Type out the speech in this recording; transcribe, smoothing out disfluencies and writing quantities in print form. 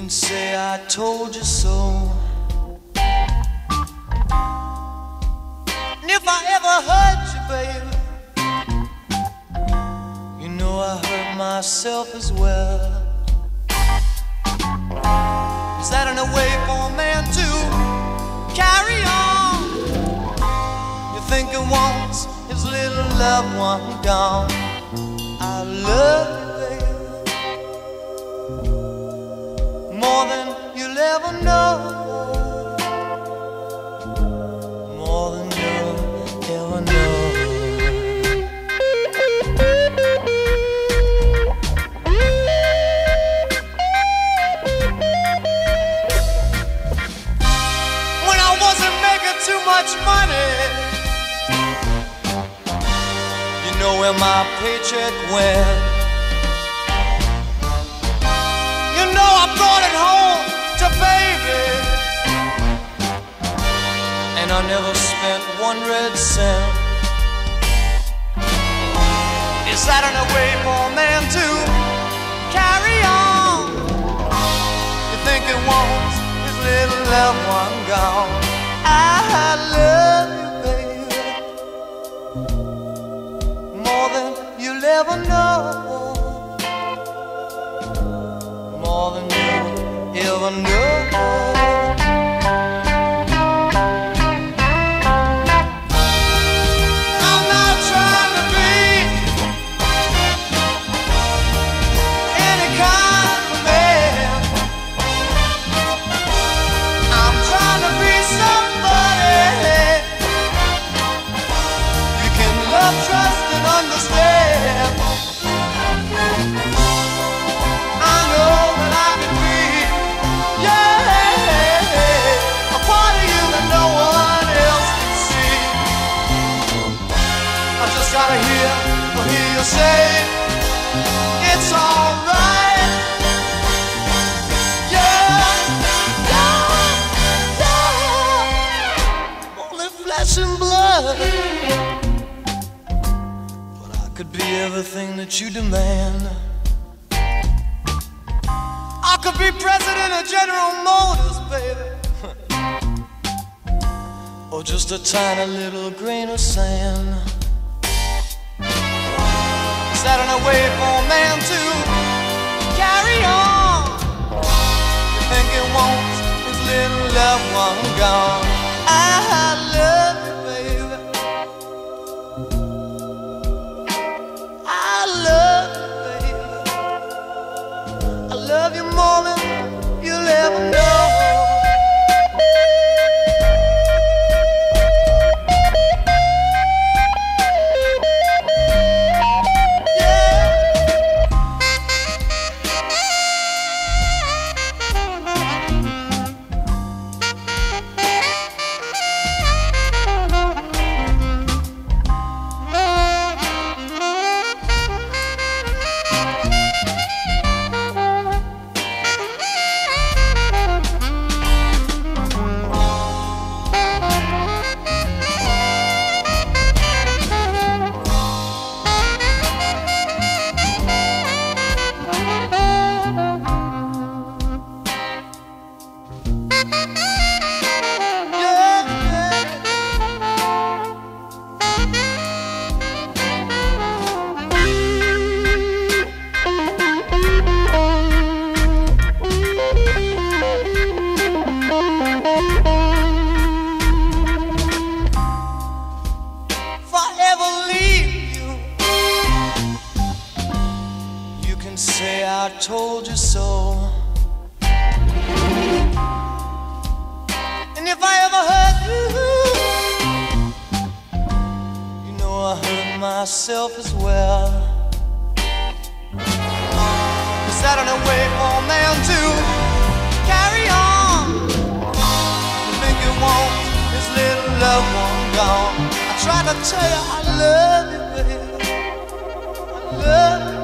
can say I told you so. And if I ever hurt you, baby, you know I hurt myself as well. Is that a way for a man to carry on? You think he wants his little loved one gone. I love you, baby, more than you'll ever know, more than you'll ever know. When I wasn't making too much money, you know where my paycheck went. You know I brought it home to baby, and I never spent one red cent. Is that a way for a man to carry on? You think he wants his little loved one gone. I love you, baby, more than you'll ever know, more than you'll ever know. I'm not trying to be any kind of man. I'm trying to be somebody you can love, trust, and understand. I know that I can be, yeah, a part of you that no one else can see. I just gotta hear you say it's alright. Yeah, yeah, yeah. Only flesh and blood, but I could be everything that you demand. I could be president of General Motors, baby, or just a tiny little grain of sand. Is that a way for a man to carry on? You think he wants his little loved one gone. I love you, baby, I love you, baby, I love you more than you'll ever know. Say I told you so. And if I ever hurt you, you know I hurt myself as well. Is that a way for a man to carry on? You think you want his little loved one gone. I tried to tell you I love you, baby, I love you.